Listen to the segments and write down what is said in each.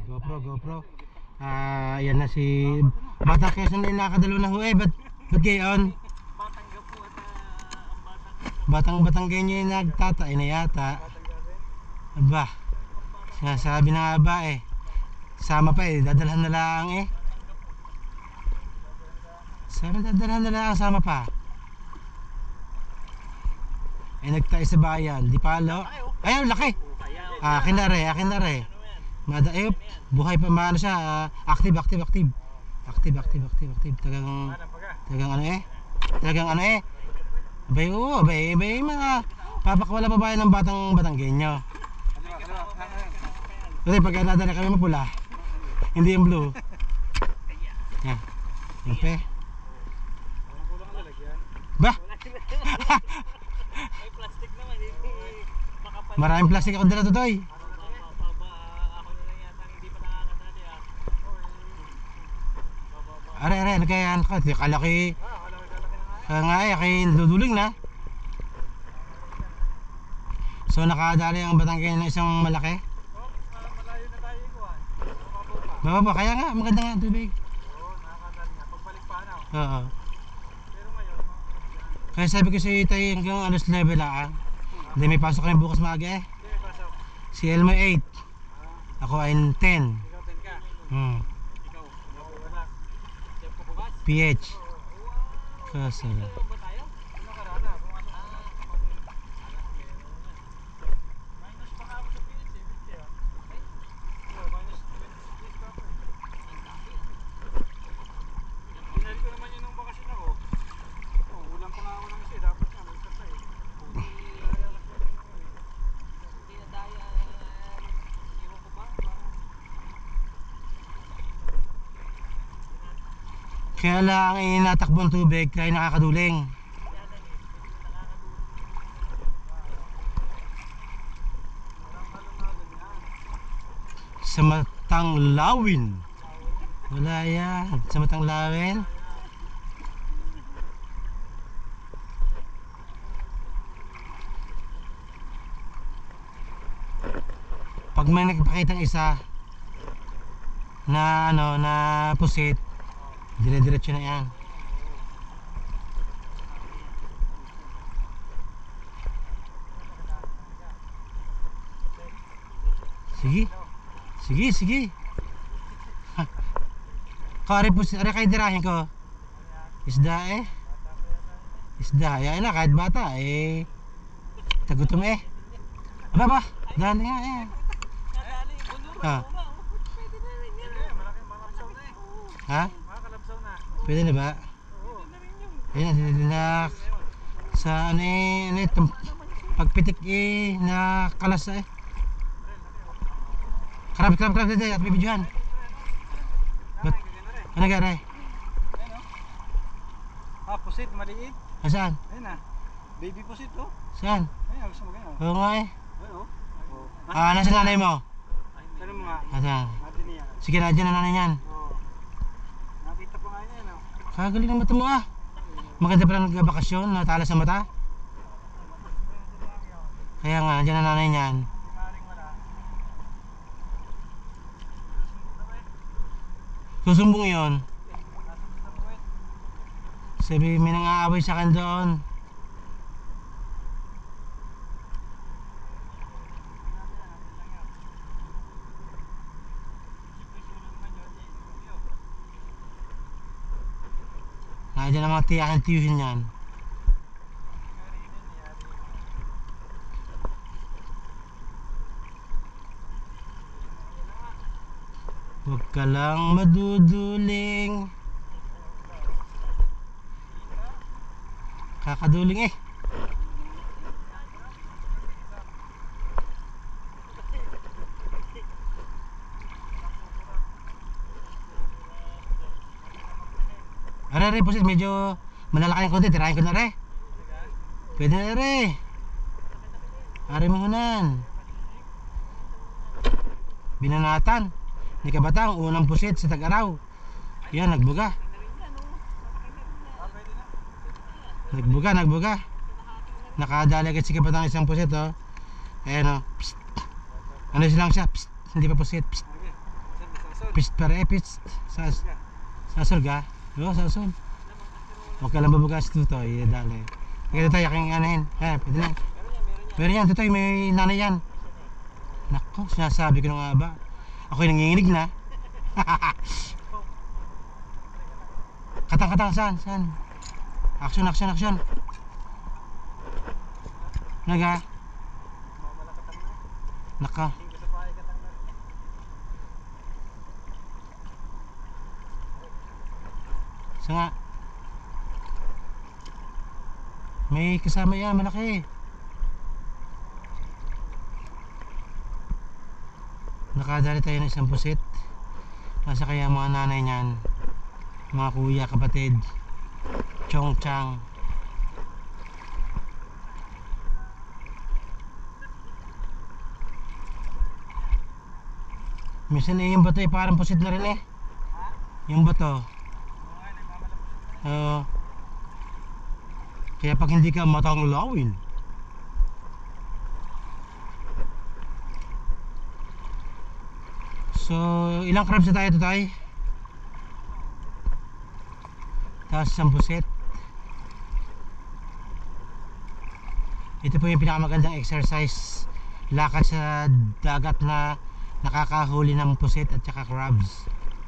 GoPro. Yan na si Batang Quezon na nakadalo na ho ba't gayon? Batang ganyan yung nagtatay na yata. Aba, sinasabi na nga ba sama pa dadalhan na lang sabi dadalhan na lang, sama pa. Nagtayo sa bayan, di palo. Ay, laki. Akin na re. Buhay pa maano siya, active. Talagang Bay mga papakwala pa ba ng Batanggenyo. Kasi pag nadala kami mapula, hindi yung blue. Yan. Yung pe. Ba? May plastic naman Maraming plastic ako dala tutoy. Ako na lang yata hindi pa nakakadali Are, ano kaya yan? Kalaki. Kaya nga kay duduling na. So nakadali ang Batanggenyo ng isang malaki. Malayo na tayo ikuhan. Baba, kaya nga, maganda nga tubig. Oo, nakakadali nga. Pagbalik pa na. Oo. Pero ngayon, Kaya sabi ko sa tayo hanggang alas 9 lang. Hindi may pasok kami bukas maaga hindi pasok. Si Elmo 8. Ako ay 10. Ikaw 10 ka. Ikaw wala. Chef ko bukas. PH. Kasala. Ba tayo? Ano karana? Pumasok na. Minus pa nga ako sa PH kaya. Minus 20 pa ako. Pinali ko naman yun nung bakasyon ako. Ulang pa nga ako ng isa. Dapat nga may isa pa Hindi na daya. Iwan ko ba? Kaya lang natakbo ang tubig kaya nakakaduling. Sa Matang Lawin. Wala yan. Sa Matang Lawin. Pag may nagpakitang isa na na pusit, dire-diretso na yan. Sige. Kari po, kay dirahin ko. Isda Isda, yan na kahit bata tagutom Aba, dali nga Nadali, bunuro. Pwede na rin yan. Malaking mga kalabsaw na Ha? Mga kalabsaw na. Pwede na ba? Oo. Pwede na rin yun. Ayan, sa itong pagpitik na kalas Krab dito at bibidyohan. Ba't? Ano gari? Pusit, maliit. Saan? Ayun na. Baby pusit to. Saan? Ayun, gusto mo ganyan. Oo nga Ayun nasa nanay mo? Tanong mo nga. Asan? Natin niya. Sige na, dyan na nanay niyan. Oo. Nakita pa nga yan. Kagaling ng mata mo Maganda pala nagbakasyon, natala sa mata. Kaya nga, dyan na nanay niyan. Maring wala. Susumbong yun. Sabi, may nang-aaway sa akin doon. Nandiyan ang mga tiyakin tiyuhin yan. Huwag ka lang maduduling. Kakaduling Are, pusit, medyo malalaki ng konti, tirahin ko na Pwede na Are mahunan. Binanatan ni Kabatang, unang pusit sa Tag-Araw. Yan, nagbuga. Nakadali agad si Kabatang isang pusit Ayan Ano silang siya, hindi pa pusit. Sasol. Pist pare, pist. Sa surga. Oo, sa surga. Huwag ka lang babagas ito, Toy. Dali. Kaya tayo, aking anahin. Pwede na. Meron yan, Toy. May nanay yan. Nako, sinasabi ko na nga ba. Ako'y nanginginig na. Katang, saan? Action. Naga. Naka. Sa nga. May kasama yan, malaki. Nakadali tayo ng isang pusit. Nasa kaya mga nanay niyan, mga kuya, kapatid, chong chang. Minsan yung bato parang pusit na rin yung bato. Kaya pag hindi ka matanglawin. So, ilang crabs na tayo Toy? Tapos isang pusit. Ito po yung pinakamagandang exercise. Lakad sa dagat na nakakahuli ng pusit at saka crabs.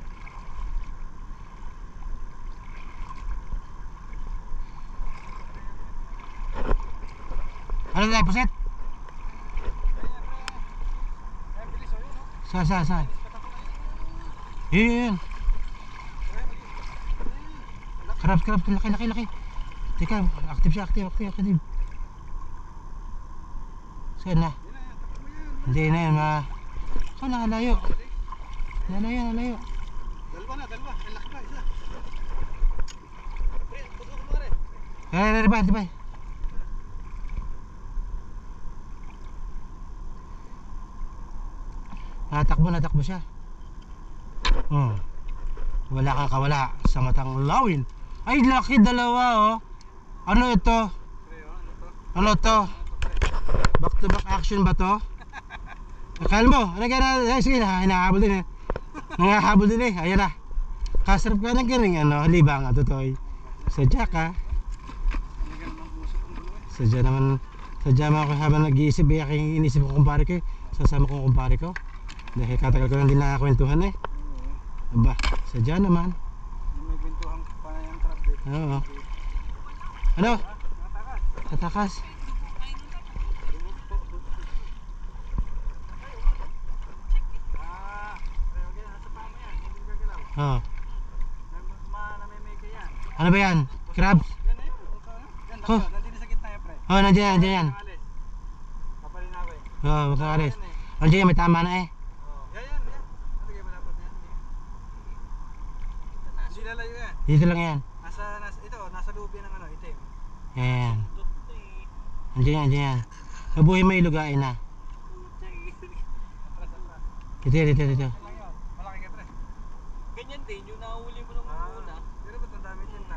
Ano tayo pusit? Saan? Yun. Crabs, laki. Teka, active siya, active. Saan na? Hindi na yun, nalayo. Nalayo. Dalawa. Ang laki pa, isa. Pre, puso ko pare. Tibay. Natakbo siya. Wala kang kawala sa matang lawin. Ay, laki, dalawa Ano ito? Ano to? Back to back action ba to? Akala mo, sige na, hinahabol din ayan na. Kasarap ka ng galing, libang Toy. Sadya ka. Sadya naman ako habang nag-iisip, aking inisip ko kumpare ko, sasama ko kumpare ko. Dahil katagal ko lang din nakakwentuhan Aba, sadya naman. May kwentuhan pa na yung trap dito. Oo. Ano? Tatakas. Oo. Ano ba yan? Crabs? Yan na yun. Nandito sa gitna yan, pre. Nandiyan yan. Papalin na ako Huwag kang alis. Nandiyan yan, may tama na Yan. Ano kaya malapot yan? Hindi lalayo yan. Dito lang yan. Nasa loob yan ng itim. Yan. Nandiyan yan. Mabuhay may lugain na. Dito. Malaki ka, pre. Ganyan din, yung nahuli mo ng una. Pero ba't ang dami dyan na?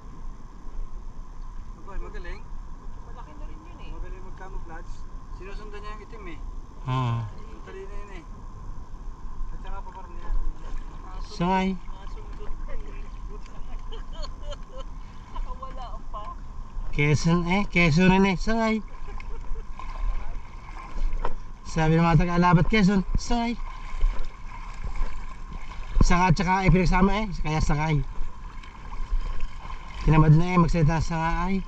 Magaling. Malaki na rin yun Magaling mag-camouflage. Sinusundan niya yung itim Ang talino yun At saka pa parang niya. Sangay. Nasundot pa Nakawala pa. Quezon rin sangay. Sabi ng mga taga-Alabat Quezon, sangay. Sanga at saka pinagsama kaya sangay. Tinamad na magsalita ng sangay.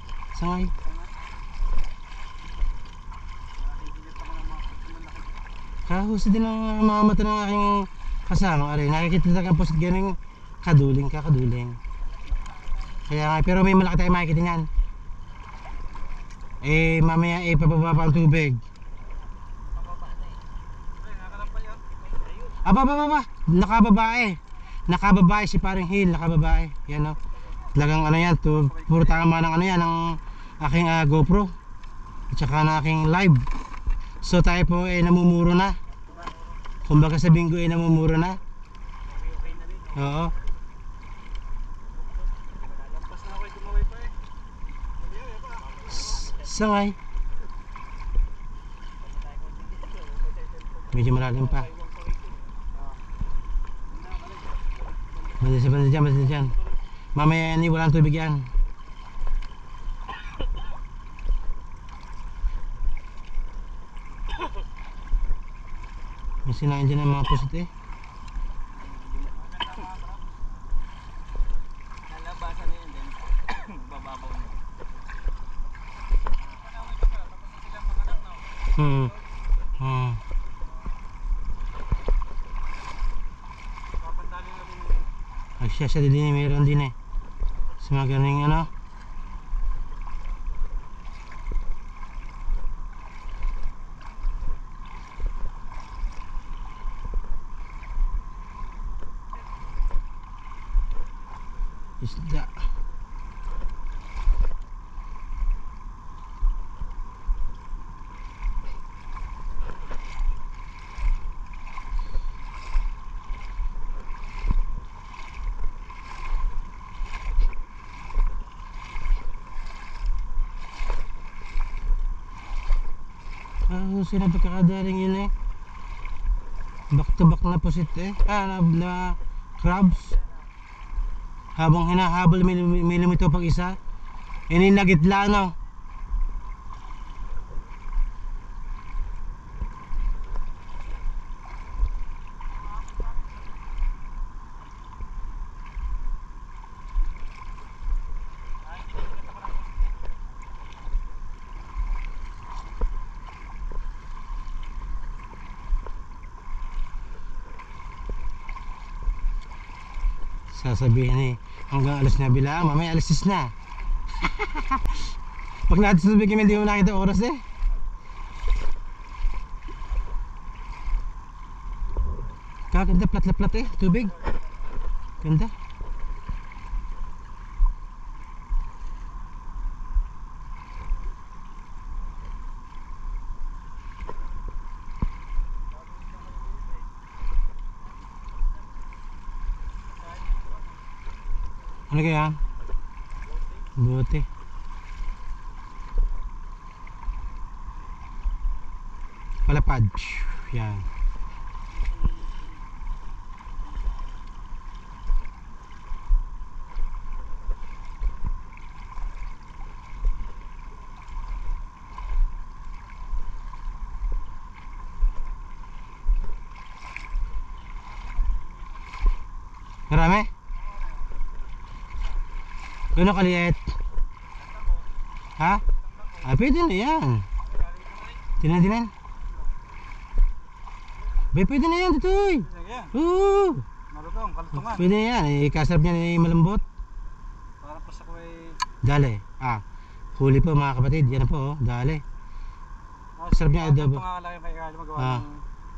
Kahusa din ang mga mata ng aking kasama. Nakikita talaga po sa ganang kaduling. Kaya pero may malaki tayong makikita niyan. Mamaya pababa pa ang tubig. Baba. Nakababae si paring Hill, Yan Talagang yan, puro tama ng ng aking GoPro. At saka ng aking live. So tayo po namumuro na. Kumbaga sa Bingo namumuro na. Oo. Lampas na ako gumaway pa Sangay. Medyo malalim pa. Banda dyan. Mamaya yan, walang tubig yan. May sinain dyan ang mga pusit eh. Nalabasan na yun din. Bababaw na. Hmm. Hmm. Ay siya din eh, mayroon din eh. Sa mga ganing ano. Isda. Sila pagkakadaling yun eh. Back to back na pusit eh. Na crabs. Habang hinahabol may lumito pag isa. Ininagitla no. Sasabihin eh, hanggang alas 9 lang, mamaya alas 6 na. Pag natin sasabihin kami, hindi mo nakita oras eh. Kaganda, plat eh, tubig. Ganda. Ano kaya? Bote. Palapad. Yan. Marami? Gano'n kaliit? Ha? Pwede na yan. Tinan. Pwede na yan, tutoy. Oo. Marutong, kalutungan. Pwede na yan. Ikasarap niya na malambot. Para pa sa kuway. Dali. Huli po mga kapatid. Yan po, dali. Sarap niya adobo. Ito nga lang yung kaya magawa ng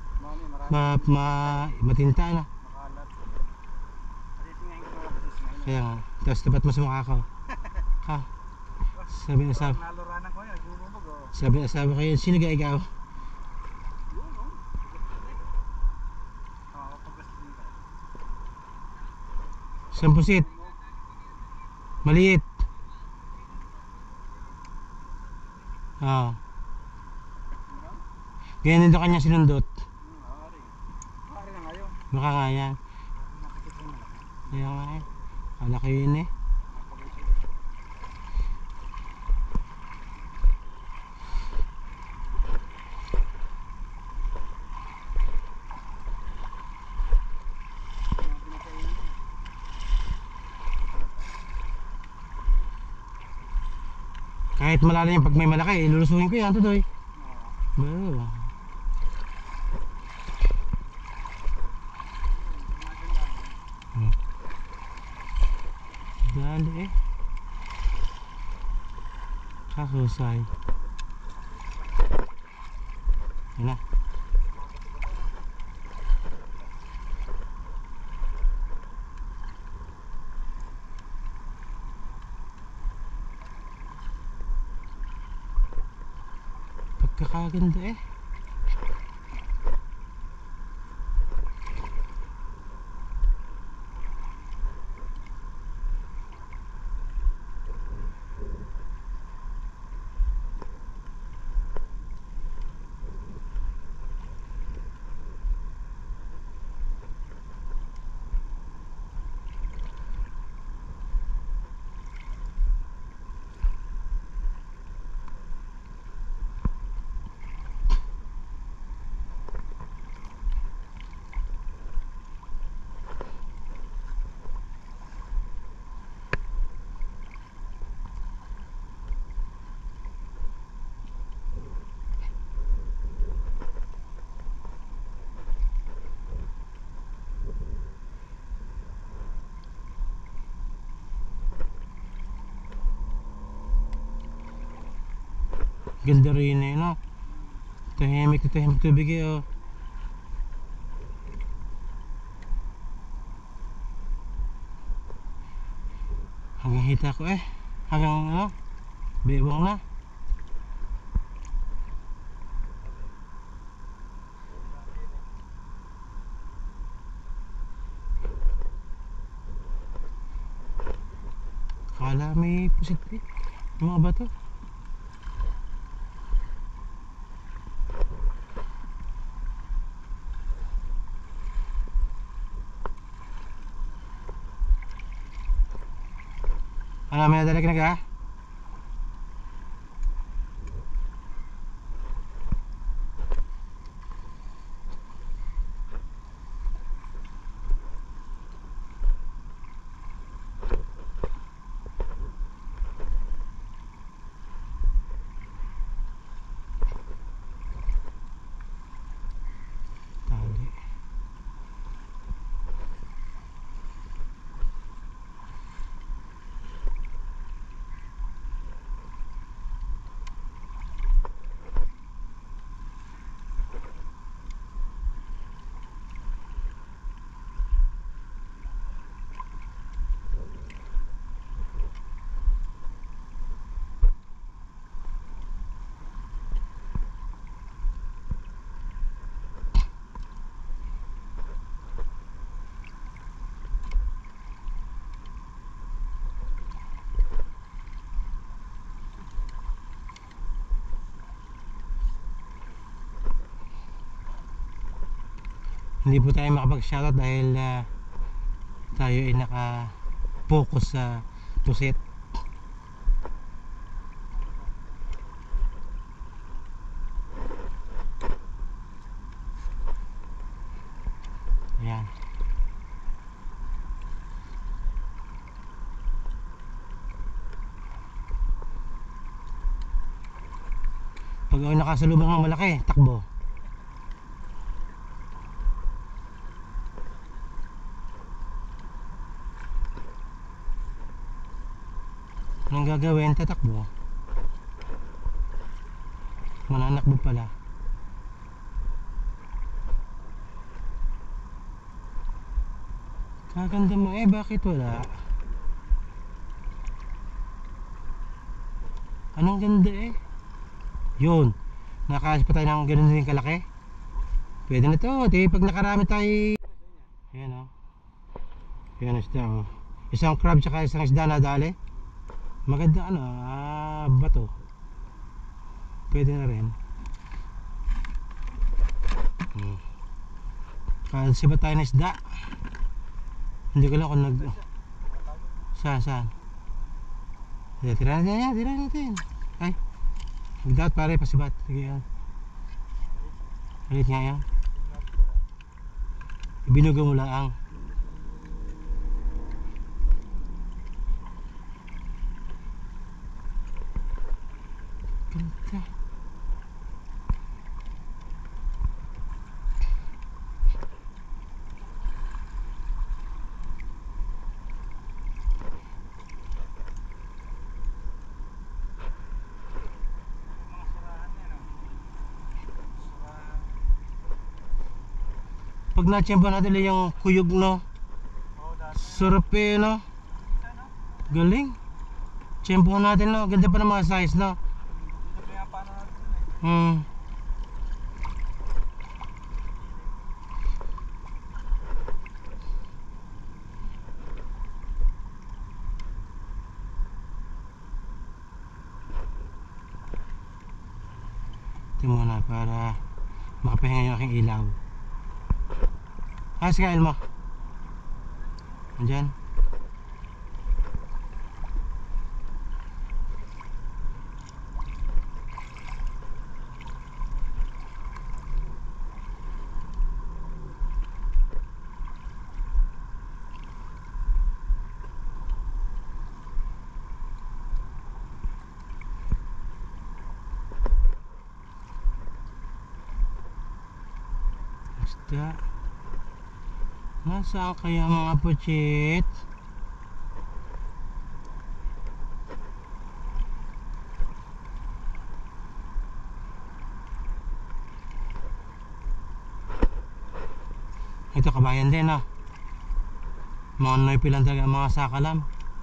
Matinta na. makalat. Alisingayin ko na alisingayin. Kaya nga. Tapos tapat mo sa mukha ko. Ha? Sabi na sabi. Naluranan ko yun, bumubog oh. Sabi na sabi kayo. Sino ka ikaw? Pagkastin din ka. Sampusit. Maliit. Ganyan din kanya sinundot. Maaari na ngayon. Baka nga yan. Nakikita mo na. Kaya nga eh. Kala kayo yun eh. Kahit malalim yung pag may malaki, ilulusuin ko yan, tutoy. Wow. Dali eh. Kasusay. Yan na. Pagkakaganda eh. Ganda rin eh, no? Tahimik na tahimik tubig eh, oh. Hanggang hita ko eh. Hanggang ano? Bewang na. Kala may pusit eh. Yung mga bato. Ano, may nadala ka na ka? Tali. Hindi po tayo makapag-shoutout dahil tayo ay naka-focus sa pusit. Ayan. Pag ako nakasalubong ng malaki, takbo. Anong gagawin? Tatakbo. Mananakbo pala. Kaganda mo eh, bakit wala? Anong ganda eh? Yun. Nakakas pa tayo ng ganun din kalaki. Pwede na to. Di, pag nakarami tayo. Ayan o. Ayan isda o. Isang crab tsaka isang isda na dali. Maganda ano, bato. Pwede na rin. Kasi ba tayo na isda? Hindi ko lang kung nag... Saan? Tira natin. Ay. Magdaot pare, pasibat. Sige yan. Alit nga yan. Ibinuga mo lang. Ganda. Pag na-champion natin yung kuyog no. Sarap eh no. Galing. Champion natin no. Ganda pa ng mga size no. Ito muna para makapahinga yung aking ilaw. Ayos ka, Elmo. Andyan. Basta nasaan kaya mga puchit? no. Mga noy pilang talaga ang mga sakalam.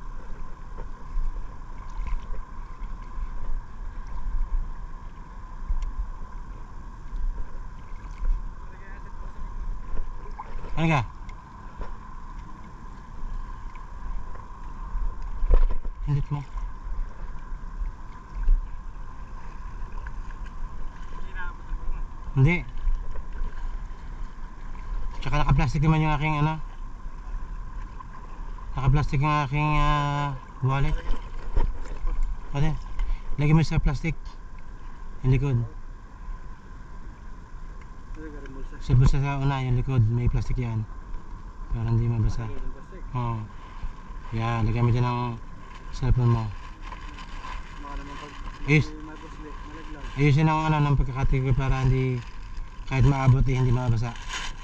Ano ka? Hindit mo. Hindi. Tsaka naka-plastic naman yung aking ano. Naka-plastic yung aking wallet. Ate, lagyan mo sa plastic. Yung likod. Sa bulsa sa una, yung likod, may plastic yan. Para hindi mabasa. Oo. Yan, lagyan mo dyan ng cellphone mo. Ayusin ang ano ng pagkakatigil para hindi kahit maabot eh, hindi mabasa.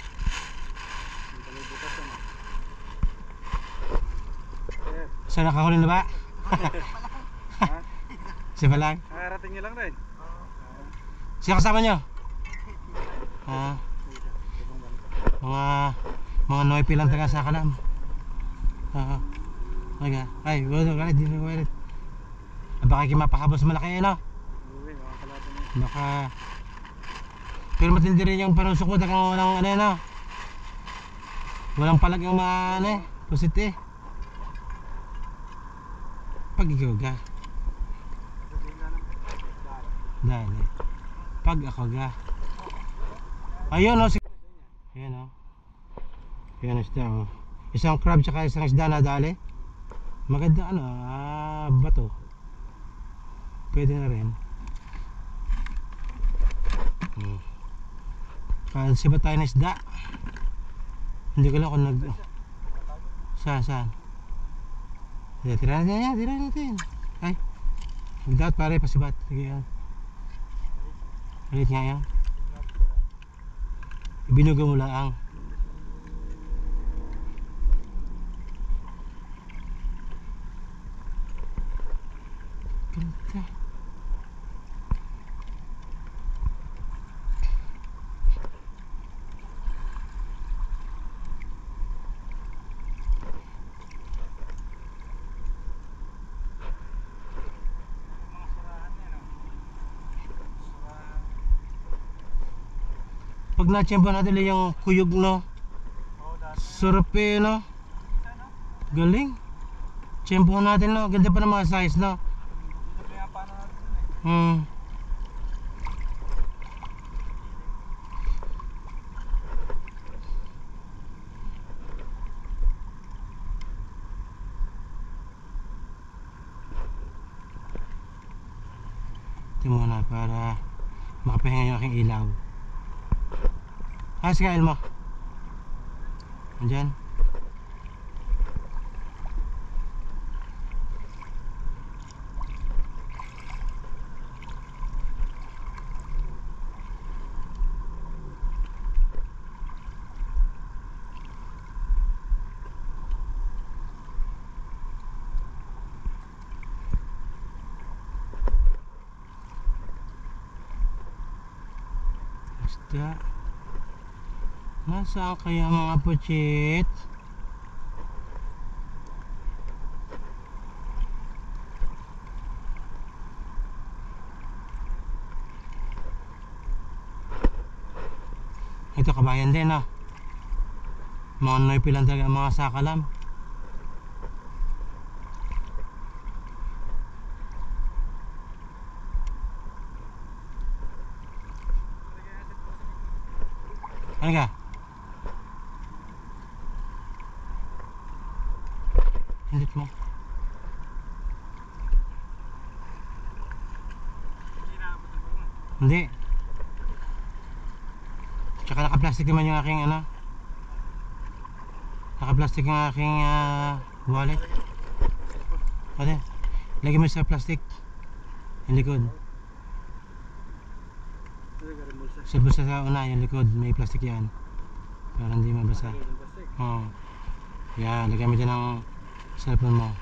So nakahuli na ba? Siya pa lang? Nakarating nyo lang rin. Siya kasama nyo? Mga noy pilang taga sa kalam. Ay, wala ka di na wala. Baka kayo mapahabos malaki no? Baka pero matindi rin yung panusok mo takang walang ano no? Walang palag yung mga ano eh, pusit eh. Pag ikaw ga dali pag ako ga ayun o ayun o ayun isda o isang crab tsaka isang isda na dali maganda ano bato pwede na rin kasi ba tayo na isda hindi ko lang kung nag saan tira natin ay magdaot pare pasibat sige yan ulit nga yan ibinuga mo lang ang ganda pag na-tsempo natin yung kuyog no sarap eh no galing tsempo natin no ganda pa ng mga size no ito muna para makapahinga yung aking ilaw. Si kail mo andyan isda. Nasaan kaya mga puchit? Ito kabayan din no. Mga noy pilang talaga mga sakalam. Ano ka? Hindit mo. Hindi. Tsaka naka-plastic naman yung aking ano. Naka-plastic yung aking wallet. Ate, lagyan mo sa plastic. Yung likod. Sa bulsa sa una, yung likod, may plastic yan. Para hindi mabasa. Oo. Yan, lagyan mo dyan ng cellphone mo.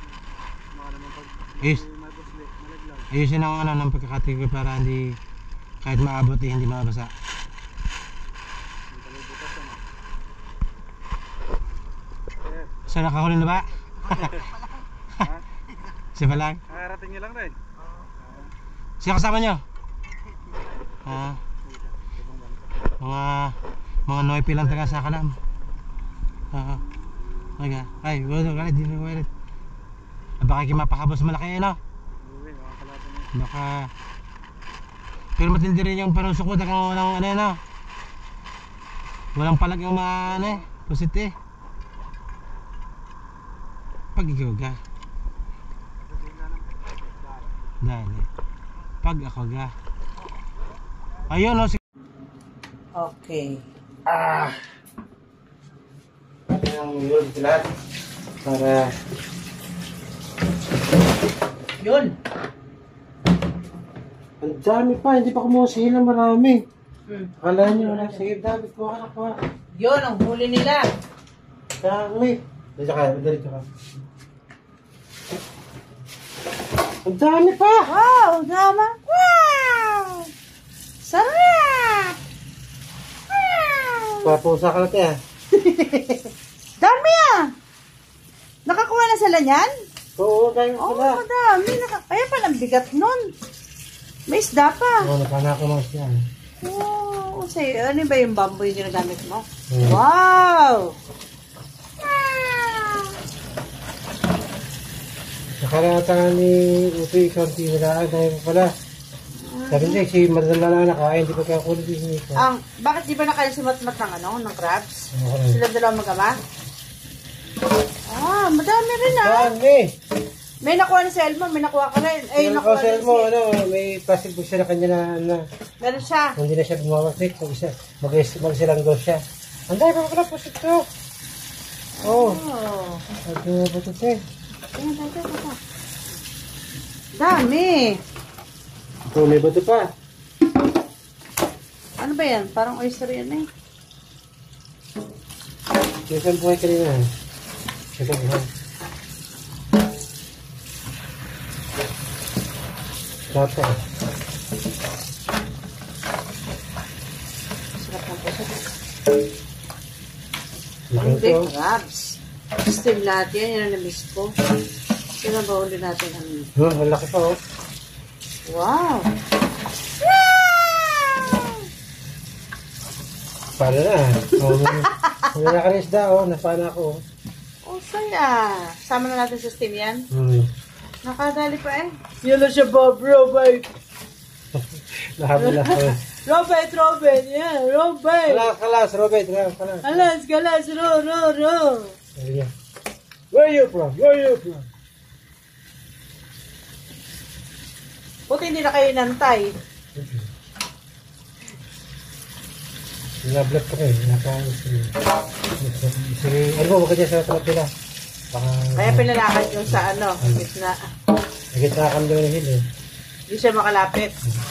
Ayusin ang ano ng pagkakatigil para hindi kahit maabot eh, hindi mabasa. Sa nakahuli na ba? Siya pa lang? Nakarating nyo lang rin. Siya kasama nyo? Ah, mga noipi lang taga sa kalam. Ay, wala ka di na wala. Baka kayo mapakabos malaki no? Uwi, mga kalatan nyo. Baka pero matindi rin yung panusok mo takang walang ano no? Walang palag ang mga ano eh, pusiti. Pag ikaw ga. Dali. Pag ako ga. Ayun no. Okay. Ang yun lahat para Yun. ang dami pa, hindi pa kumuha sila marami. Akala nyo wala, sige David, kuha ka na kuha. Yun, ang huli nila. Dami. Dito ka. Ang dami pa! Wow, dama. Wow! Sarap! Wow! Papusa ka natin ah. Dami ah! Nakakuha na sila niyan? Oo, dami Oo, sila. madami. Kaya pala ang bigat nun. May isda pa. Oo, napana ko mga siya. Wow! Ano ba yung bamboo yung ginagamit mo? Hmm. Wow! Nakalata ni Utoy, konti nila, dahil mo pala. Sabi niya, si madala na nakain, hindi pa kaya kulit din ito. Bakit di ba nakain si Matmat ng crabs? Okay. Sila dalawa mag-ama? Madami rin ah. Dami! May nakuha na si Elmo, may nakuha ka rin. Ay, Yung nakuha kasal na mo, si... ano, may plastic book siya na kanya na Meron siya. hindi na siya bumawasik. Mag-silang daw siya. Ang dami pa pala po ito. Oo. Oh. Ano ba ito, te? Ayan, ito. Dami. Ito, may bato pa. Ano ba yan? Parang oyster yan eh. Yung isang buhay kanina. Ito, buhay. Dato. Sarap ng puso. Ito, Hindi, ito. crabs. Still lahat yan, yan ang na-miss ko. Sino ba uli natin ang... Oh, ang laki pa, oh. Wow! Paano na? Oh, may nakarisda, oh. Napana ako, oh. Oh, saya. Sama na natin sa steam yan. Nakadali pa eh. Yun na siya, Bob. Robert. Lahat. Robert. Yeah, Robert. Kalas, Robert. Kalas. Galas. Ro. Sabi niya, where you from? Buti hindi na kayo nantay. Nag-vlog ka rin. Sige, ano mo, wag ka dyan sa kapila. Kaya pinalakad yung sa gitna. Nagkita kami daw ng hill eh. Hindi siya makalapit.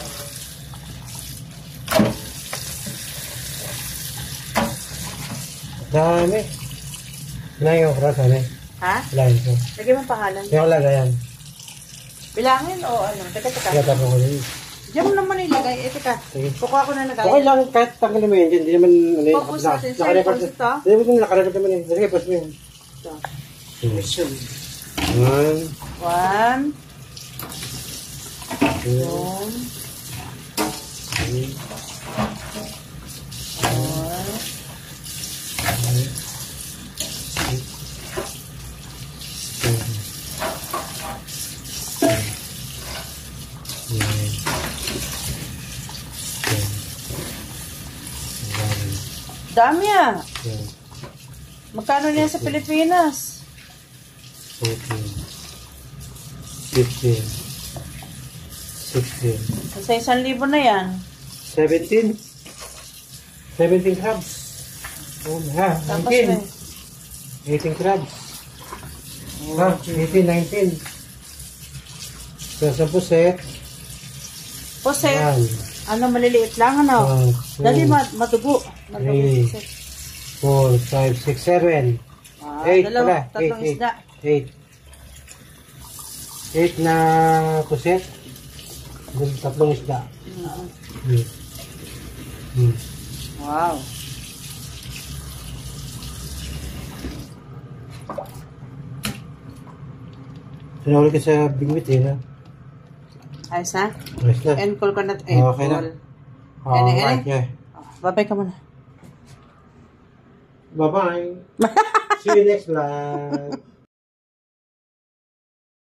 Dami. Bilangin ko, Rosa, ano eh. Ha? Bilangin ko. Lagyan mo pangalan. Kaya ko lagayan. Bilangin o ano? Teka. Kaya tapos ko rin. Diyan mo naman ilagay. Teka. Sige. Kukuha ko na Okay nagay. lang, kahit tanggalin mo yun. Hindi naman, ano eh. Focus natin sa nakarecord. ito. Hindi naman nakarecord naman eh. Sige, post mo yun. Ito. Mission. 1, 2, 2, 4. Dami ah. Magkano niya sa Pilipinas? 14, 15, 16, Sa 1,000 na yan. 17. 17 crabs. Oh, ha, Tapos 19. may 18 crabs. Ha, 18, 19. So, sa puset. Puset. Yan. Ano, maliliit lang ano? Dali matugo. 3, 4, 5, 6, 7. 8 pala. Tatlong isda. 8 na puset. Tatlong isda. Wow. Sinuli ka sa bigwit eh, no? Ayos na? Ayos na. End call ko na. Okay na. Alright, yeah. Bye-bye ka muna. Bye-bye. See you next vlog.